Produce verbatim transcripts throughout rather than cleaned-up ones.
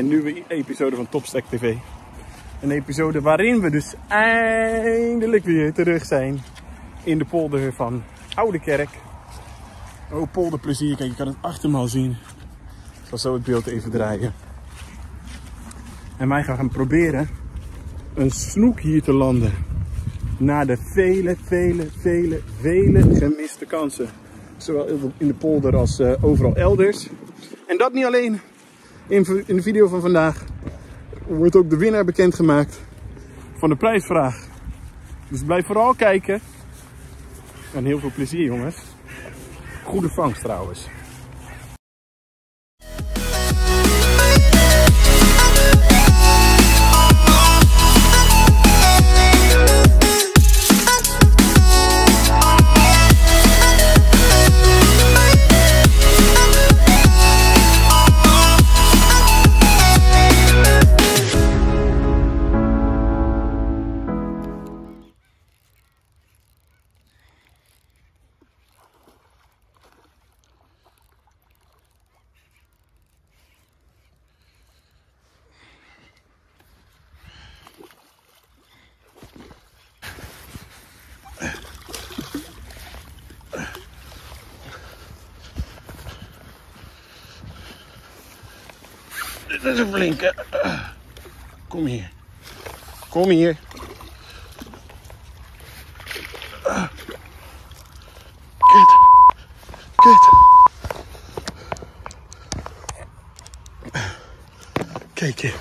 een nieuwe episode van Topstack T V. Een episode waarin we dus eindelijk weer terug zijn in de polder van Oudekerk. Oh, polderplezier. Kijk, je kan het achter me al zien. Ik zal zo het beeld even draaien. En wij gaan proberen een snoek hier te landen. Na de vele, vele, vele, vele gemiste kansen. Zowel in de polder als uh, overal elders. En dat niet alleen. In, in de video van vandaag wordt ook de winnaar bekendgemaakt van de prijsvraag. Dus blijf vooral kijken. En heel veel plezier, jongens. Goede vangst trouwens. Dit is een flinke. Kom hier. Kom hier. Kut. Kut. Kijk je.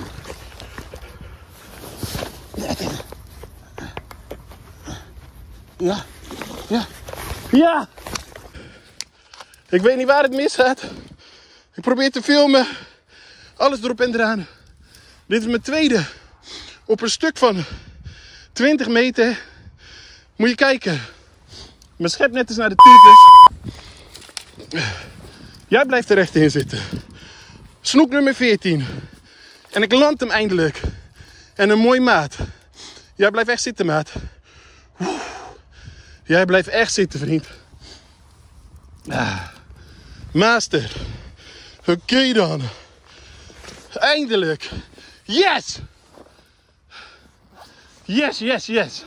Ja. Ja. Ja. Ik weet niet waar het misgaat. Ik probeer te filmen. Alles erop en eraan. Dit is mijn tweede. Op een stuk van twintig meter. Moet je kijken. Mijn schepnet is naar de tyfus. Jij blijft er recht in zitten. Snoek nummer veertien. En ik land hem eindelijk. En een mooi maat. Jij blijft echt zitten, maat. Jij blijft echt zitten, vriend. Ah. Master. Oké okay dan. Eindelijk. Yes. Yes, yes, yes.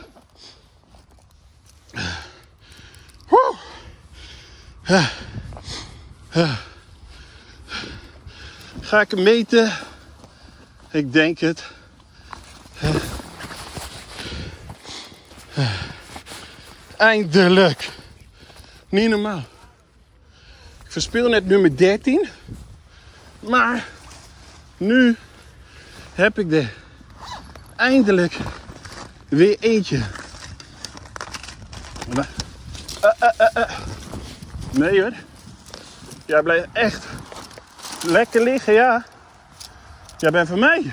Woe. Ja. Ja. Ga ik hem meten? Ik denk het. Eindelijk. Niet normaal. Ik verspil net nummer dertien. Maar nu heb ik er eindelijk weer eentje. Uh, uh, uh, uh. Nee hoor. Jij blijft echt lekker liggen, ja. Jij bent van mij.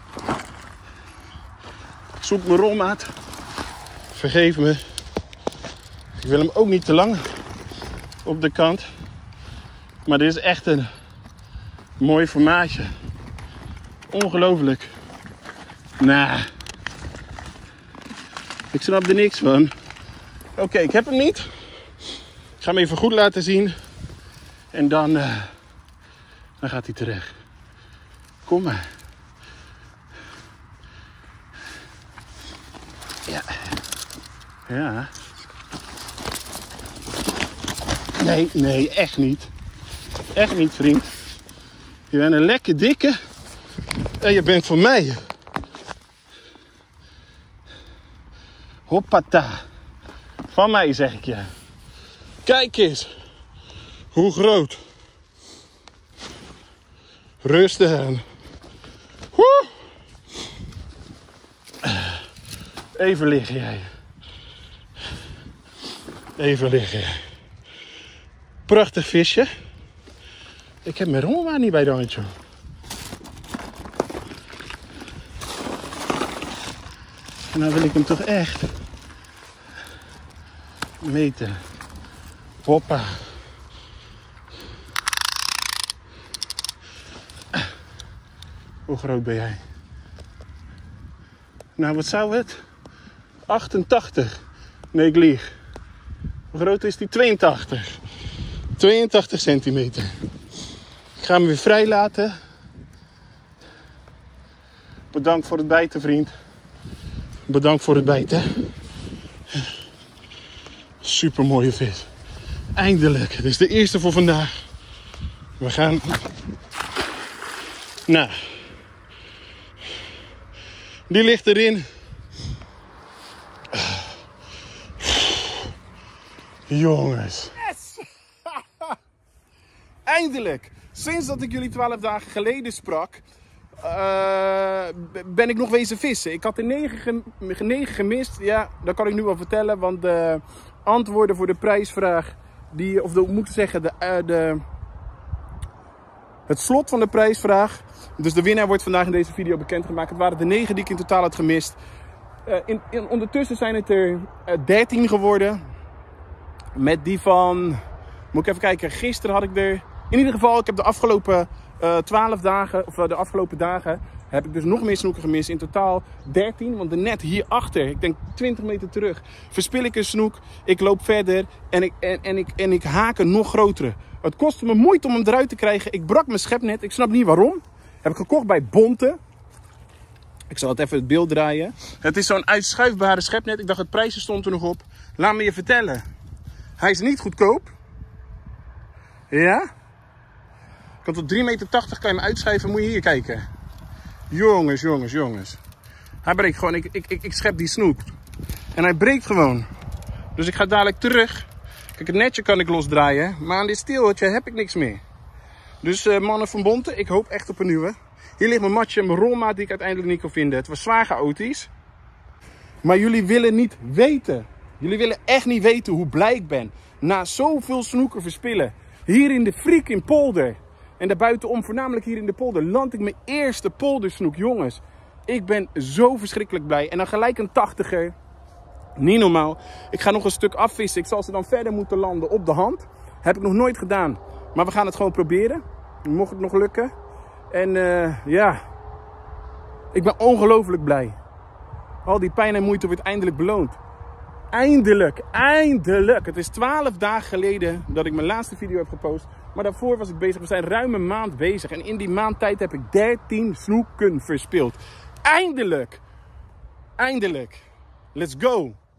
Ik zoek mijn rolmaat. Vergeef me. Ik wil hem ook niet te lang op de kant. Maar dit is echt een mooi formaatje. Ongelooflijk. Nou. Ik snap er niks van. Oké, okay, ik heb hem niet. Ik ga hem even goed laten zien. En dan, uh, dan gaat hij terecht. Kom maar. Ja. Ja. Nee, nee, echt niet. Echt niet, vriend. Je bent een lekker dikke. En je bent van mij. Hoppata. Van mij, zeg ik je. Kijk eens. Hoe groot. Rustig aan. Woe. Even liggen jij. Even liggen. Prachtig visje. Ik heb mijn rolmaat niet bij de hand, joh. En nou wil ik hem toch echt meten. Hoppa. Hoe groot ben jij? Nou, wat zou het? achtentachtig. Nee, ik lieg. Hoe groot is die? tweeëntachtig. tweeëntachtig centimeter. Ik ga hem weer vrij laten. Bedankt voor het bijten, vriend. Bedankt voor het bijten. Super mooie vis. Eindelijk. Dit is de eerste voor vandaag. We gaan... Nou. Die ligt erin. Jongens. Yes! Eindelijk. Sinds dat ik jullie twaalf dagen geleden sprak, uh, ben ik nog wezen vissen. Ik had er negen, negen gemist. Ja, dat kan ik nu wel vertellen. Want de antwoorden voor de prijsvraag, die, of de, moet ik zeggen, de, uh, de, het slot van de prijsvraag. Dus de winnaar wordt vandaag in deze video bekendgemaakt. Het waren de negen die ik in totaal had gemist. Uh, in, in, ondertussen zijn het er uh, dertien geworden. Met die van, moet ik even kijken, gisteren had ik er... In ieder geval, ik heb de afgelopen uh, twaalf dagen, of uh, de afgelopen dagen, heb ik dus nog meer snoeken gemist. In totaal dertien, want de net hierachter, ik denk twintig meter terug, verspil ik een snoek. Ik loop verder en ik, en, en, ik, en ik haak een nog grotere. Het kostte me moeite om hem eruit te krijgen. Ik brak mijn schepnet, ik snap niet waarom. Heb ik gekocht bij Bonte. Ik zal het even het beeld draaien. Het is zo'n uitschuifbare schepnet. Ik dacht, het prijsje stond er nog op. Laat me je vertellen. Hij is niet goedkoop. Ja? Ik kan tot drie meter tachtig kan je hem uitschuiven. Moet je hier kijken. Jongens, jongens, jongens. Hij breekt gewoon. Ik, ik, ik, ik schep die snoek. En hij breekt gewoon. Dus ik ga dadelijk terug. Kijk, het netje kan ik losdraaien. Maar aan dit steeltje heb ik niks meer. Dus uh, mannen van Bonte, ik hoop echt op een nieuwe. Hier ligt mijn matje en mijn rolmaat die ik uiteindelijk niet kon vinden. Het was zwaar chaotisch. Maar jullie willen niet weten. Jullie willen echt niet weten hoe blij ik ben. Na zoveel snoeken verspillen. Hier in de freaking polder. En daarbuitenom, voornamelijk hier in de polder, land ik mijn eerste poldersnoek. Jongens, ik ben zo verschrikkelijk blij. En dan gelijk een tachtiger. Niet normaal. Ik ga nog een stuk afvissen. Ik zal ze dan verder moeten landen op de hand. Heb ik nog nooit gedaan. Maar we gaan het gewoon proberen. Mocht het nog lukken. En uh, ja, ik ben ongelooflijk blij. Al die pijn en moeite wordt eindelijk beloond. Eindelijk, eindelijk. Het is twaalf dagen geleden dat ik mijn laatste video heb gepost. Maar daarvoor was ik bezig. We zijn ruim een maand bezig. En in die maand tijd heb ik dertien snoeken verspild. Eindelijk. Eindelijk. Let's go.